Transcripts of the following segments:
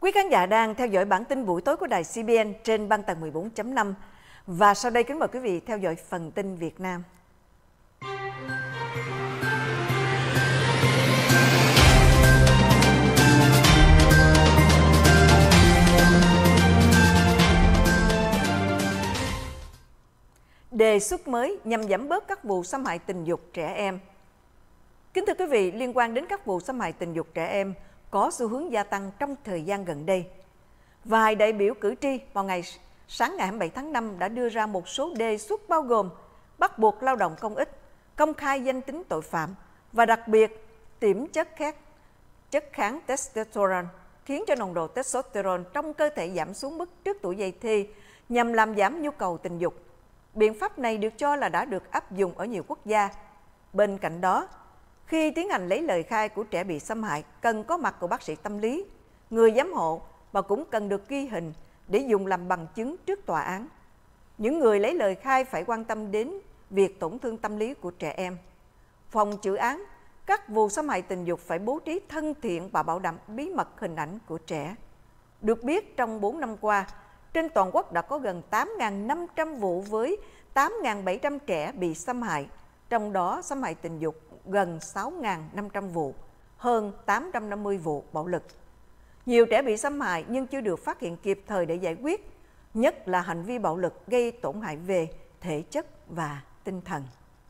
Quý khán giả đang theo dõi bản tin buổi tối của đài CBN trên băng tần 14.5 và sau đây kính mời quý vị theo dõi phần tin Việt Nam. Đề xuất mới nhằm giảm bớt các vụ xâm hại tình dục trẻ em. Kính thưa quý vị, liên quan đến các vụ xâm hại tình dục trẻ em có xu hướng gia tăng trong thời gian gần đây. Vài đại biểu cử tri vào sáng ngày 27 tháng 5 đã đưa ra một số đề xuất bao gồm bắt buộc lao động công ích, công khai danh tính tội phạm và đặc biệt tiêm chất kháng testosterone khiến cho nồng độ testosterone trong cơ thể giảm xuống mức trước tuổi dậy thì nhằm làm giảm nhu cầu tình dục. Biện pháp này được cho là đã được áp dụng ở nhiều quốc gia. Bên cạnh đó, khi tiến hành lấy lời khai của trẻ bị xâm hại, cần có mặt của bác sĩ tâm lý, người giám hộ và cũng cần được ghi hình để dùng làm bằng chứng trước tòa án. Những người lấy lời khai phải quan tâm đến việc tổn thương tâm lý của trẻ em. Phòng chữa án các vụ xâm hại tình dục phải bố trí thân thiện và bảo đảm bí mật hình ảnh của trẻ. Được biết, trong 4 năm qua, trên toàn quốc đã có gần 8.500 vụ với 8.700 trẻ bị xâm hại, trong đó xâm hại tình dục gần 6.500 vụ, hơn 850 vụ bạo lực. Nhiều trẻ bị xâm hại nhưng chưa được phát hiện kịp thời để giải quyết, nhất là hành vi bạo lực gây tổn hại về thể chất và tinh thần.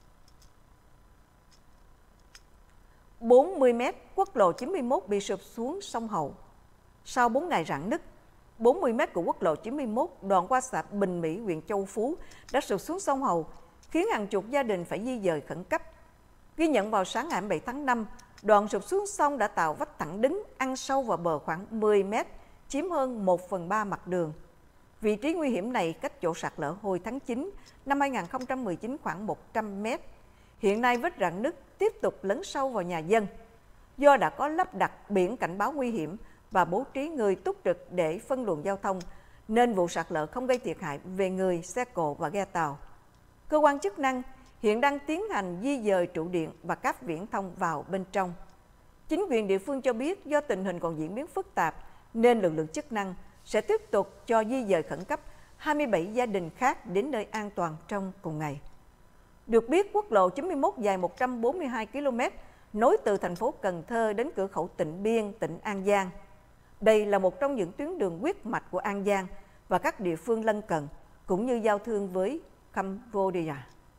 40 mét quốc lộ 91 bị sụp xuống sông Hậu. Sau 4 ngày rạn nứt, 40 mét của quốc lộ 91 đoạn qua xã Bình Mỹ, huyện Châu Phú đã sụp xuống sông Hậu, khiến hàng chục gia đình phải di dời khẩn cấp. Ghi nhận vào sáng ngày 27 tháng 5, đoạn sụp xuống sông đã tạo vách thẳng đứng ăn sâu vào bờ khoảng 10 mét, chiếm hơn 1/3 mặt đường. Vị trí nguy hiểm này cách chỗ sạt lở hồi tháng 9 năm 2019 khoảng 100 mét. Hiện nay vết rạn nứt tiếp tục lấn sâu vào nhà dân. Do đã có lắp đặt biển cảnh báo nguy hiểm và bố trí người túc trực để phân luồng giao thông, nên vụ sạt lở không gây thiệt hại về người, xe cộ và ghe tàu. Cơ quan chức năng hiện đang tiến hành di dời trụ điện và cáp viễn thông vào bên trong. Chính quyền địa phương cho biết do tình hình còn diễn biến phức tạp nên lực lượng chức năng sẽ tiếp tục cho di dời khẩn cấp 27 gia đình khác đến nơi an toàn trong cùng ngày. Được biết, quốc lộ 91 dài 142 km nối từ thành phố Cần Thơ đến cửa khẩu Tịnh Biên, tỉnh An Giang. Đây là một trong những tuyến đường huyết mạch của An Giang và các địa phương lân cận, cũng như giao thương với Cambodia.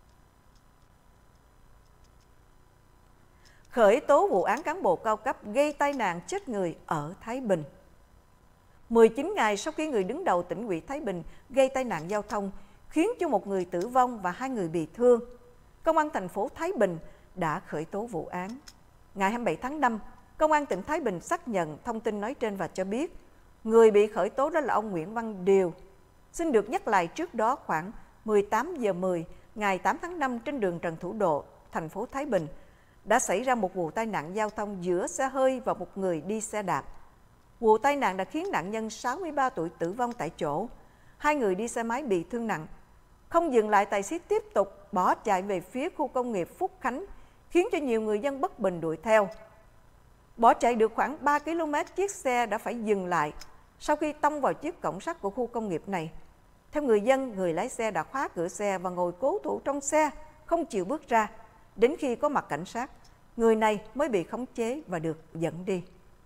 Khởi tố vụ án cán bộ cao cấp gây tai nạn chết người ở Thái Bình. 19 ngày sau khi người đứng đầu tỉnh ủy Thái Bình gây tai nạn giao thông khiến cho một người tử vong và 2 người bị thương, Công an thành phố Thái Bình đã khởi tố vụ án. Ngày 27 tháng 5, Công an tỉnh Thái Bình xác nhận thông tin nói trên và cho biết người bị khởi tố đó là ông Nguyễn Văn Điều. Xin được nhắc lại, trước đó khoảng 18 giờ 10 ngày 8 tháng 5 trên đường Trần Thủ Độ, thành phố Thái Bình, đã xảy ra một vụ tai nạn giao thông giữa xe hơi và một người đi xe đạp. Vụ tai nạn đã khiến nạn nhân 63 tuổi tử vong tại chỗ, 2 người đi xe máy bị thương nặng. Không dừng lại, tài xế tiếp tục bỏ chạy về phía khu công nghiệp Phúc Khánh, khiến cho nhiều người dân bất bình đuổi theo. Bỏ chạy được khoảng 3 km, chiếc xe đã phải dừng lại sau khi tông vào chiếc cổng sắt của khu công nghiệp này. Theo người dân, người lái xe đã khóa cửa xe và ngồi cố thủ trong xe, không chịu bước ra. Đến khi có mặt cảnh sát, người này mới bị khống chế và được dẫn đi.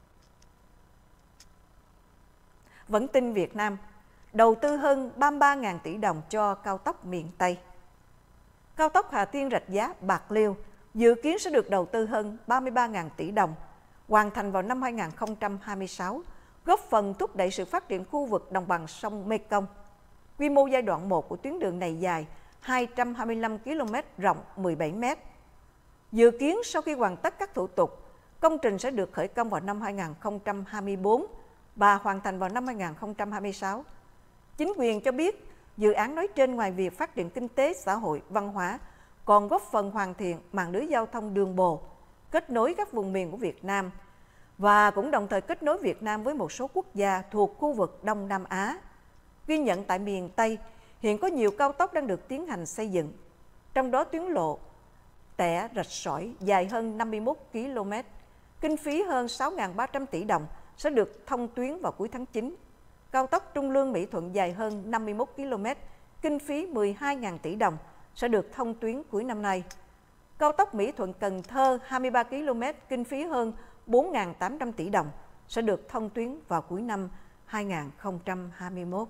Vẫn tin Việt Nam, đầu tư hơn 33.000 tỷ đồng cho cao tốc miền Tây. Cao tốc Hà Tiên - Rạch Giá - Bạc Liêu dự kiến sẽ được đầu tư hơn 33.000 tỷ đồng, hoàn thành vào năm 2026, góp phần thúc đẩy sự phát triển khu vực đồng bằng sông Mekong. Quy mô giai đoạn 1 của tuyến đường này dài 225 km, rộng 17 m. Dự kiến sau khi hoàn tất các thủ tục, công trình sẽ được khởi công vào năm 2024 và hoàn thành vào năm 2026. Chính quyền cho biết, dự án nói trên ngoài việc phát triển kinh tế, xã hội, văn hóa, còn góp phần hoàn thiện mạng lưới giao thông đường bộ, kết nối các vùng miền của Việt Nam và cũng đồng thời kết nối Việt Nam với một số quốc gia thuộc khu vực Đông Nam Á. Ghi nhận tại miền Tây, hiện có nhiều cao tốc đang được tiến hành xây dựng, trong đó tuyến lộ Tẻ - Rạch Sỏi dài hơn 51 km, kinh phí hơn 6.300 tỷ đồng sẽ được thông tuyến vào cuối tháng 9. Cao tốc Trung Lương - Mỹ Thuận dài hơn 51 km, kinh phí 12.000 tỷ đồng, sẽ được thông tuyến cuối năm nay. Cao tốc Mỹ Thuận - Cần Thơ 23 km, kinh phí hơn 4.800 tỷ đồng, sẽ được thông tuyến vào cuối năm 2021.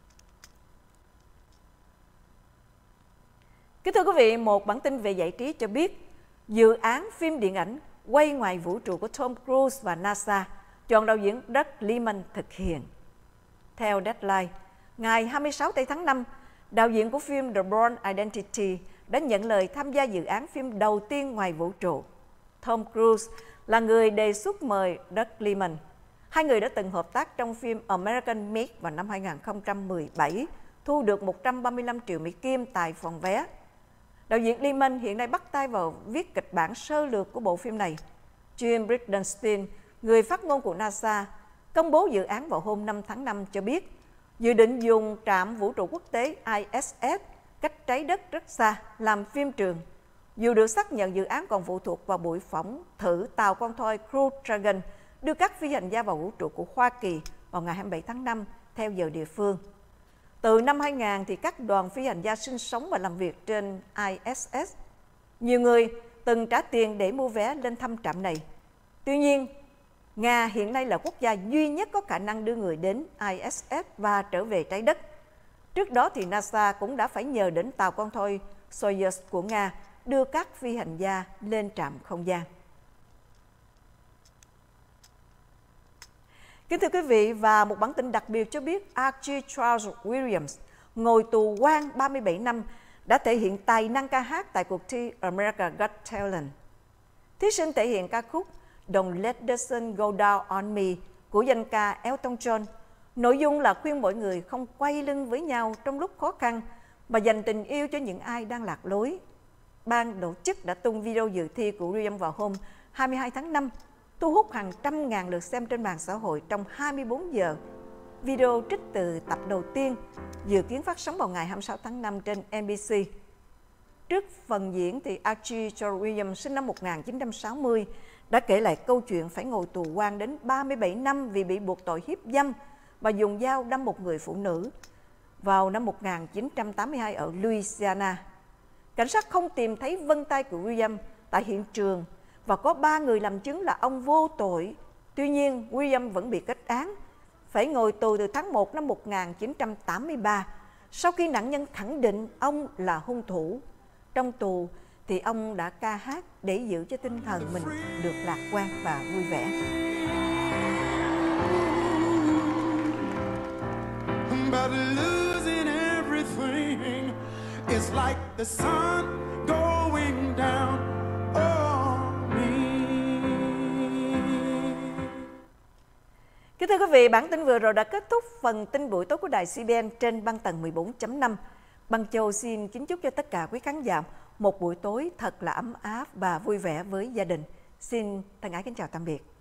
Kính thưa quý vị, một bản tin về giải trí cho biết dự án phim điện ảnh quay ngoài vũ trụ của Tom Cruise và NASA chọn đạo diễn Doug Liman thực hiện. Theo Deadline, ngày 26 tháng 5, đạo diễn của phim The Bourne Identity đã nhận lời tham gia dự án phim đầu tiên ngoài vũ trụ. Tom Cruise là người đề xuất mời Doug Liman. Hai người đã từng hợp tác trong phim American Made vào năm 2017, thu được 135 triệu Mỹ Kim tại phòng vé. Đạo diễn Liman hiện nay bắt tay vào viết kịch bản sơ lược của bộ phim này. Jim Bridenstine, người phát ngôn của NASA, công bố dự án vào hôm 5 tháng 5 cho biết dự định dùng trạm vũ trụ quốc tế ISS cách trái đất rất xa làm phim trường. Dù được xác nhận, dự án còn phụ thuộc vào buổi phóng thử tàu con thoi Crew Dragon đưa các phi hành gia vào vũ trụ của Hoa Kỳ vào ngày 27 tháng 5 theo giờ địa phương. Từ năm 2000 thì các đoàn phi hành gia sinh sống và làm việc trên ISS. Nhiều người từng trả tiền để mua vé lên thăm trạm này. Tuy nhiên, Nga hiện nay là quốc gia duy nhất có khả năng đưa người đến ISS và trở về trái đất. Trước đó thì NASA cũng đã phải nhờ đến tàu con thoi Soyuz của Nga đưa các phi hành gia lên trạm không gian. Kính thưa quý vị, và một bản tin đặc biệt cho biết Archie Charles Williams, ngồi tù quan 37 năm, đã thể hiện tài năng ca hát tại cuộc thi America's Got Talent. Thí sinh thể hiện ca khúc Don't Let the Sun Go Down on Me của danh ca Elton John. Nội dung là khuyên mọi người không quay lưng với nhau trong lúc khó khăn, mà dành tình yêu cho những ai đang lạc lối. Ban tổ chức đã tung video dự thi của Williams vào hôm 22 tháng 5, thu hút hàng trăm ngàn lượt xem trên mạng xã hội trong 24 giờ. Video trích từ tập đầu tiên dự kiến phát sóng vào ngày 26 tháng 5 trên NBC. Trước phần diễn thì Archie Charles Williams sinh năm 1960 đã kể lại câu chuyện phải ngồi tù quan đến 37 năm vì bị buộc tội hiếp dâm và dùng dao đâm một người phụ nữ vào năm 1982 ở Louisiana. Cảnh sát không tìm thấy vân tay của Williams tại hiện trường và có 3 người làm chứng là ông vô tội. Tuy nhiên, Williams vẫn bị kết án, phải ngồi tù từ tháng 1 năm 1983 sau khi nạn nhân khẳng định ông là hung thủ. Trong tù thì ông đã ca hát để giữ cho tinh thần mình được lạc quan và vui vẻ. But losing everything is like the sun going down on me. Kính thưa quý vị, bản tin vừa rồi đã kết thúc phần tin buổi tối của đài CBN trên băng tần 14.5. Băng Châu xin kính chúc cho tất cả quý khán giả một buổi tối thật là ấm áp và vui vẻ với gia đình. Xin thân ái kính chào tạm biệt.